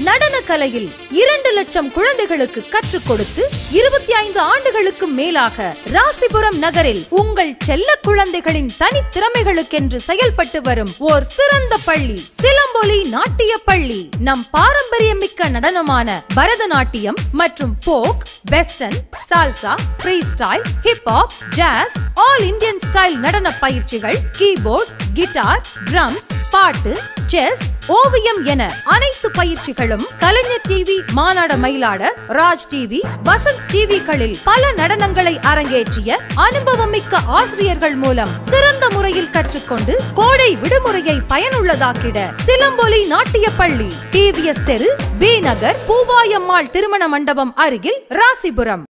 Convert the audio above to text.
நடன கலையில் 2 லட்சம் குழந்தைகளுக்கு கற்றுக் கொடுத்து 25 ஆண்டுகளுக்கு மேலாக ராசிபுரம் நகரில் உங்கள் செல்ல குழந்தைகளின் தனித்திறமைகளுக்கென்று செயல்பட்டு வரும் ஓர் சிறந்த பள்ளி சிலம்பொலி நாட்டிய பள்ளி. நம் பாரம்பரியமிக்க நடனமான பரதநாட்டியம் மற்றும் folk, western, salsa, free style, hip hop, jazz, all Indian style நடன பயிற்சிகள், கீபோர்ட், கிட்டார், ட்ரம்ஸ், பாட்டு, செஸ், ஓவியம் என அனைத்து பயிற்சிகளும் கலைஞர் டிவி, மாநாட மயிலாட, ராஜ் டிவி, வசந்த் டிவிகளில் பல நடனங்களை அரங்கேற்றிய அனுபவமிக்க ஆசிரியர்கள் மூலம் சிறந்த முறையில் கற்றுக்கொண்டு கோடை விடுமுறையை பயனுள்ளதாக்கிட சிலம்பொலி நாட்டிய பள்ளி, டிவிஎஸ் தெரு, வி நகர், பூவாயம்மாள் திருமண மண்டபம் அருகில், ராசிபுரம்.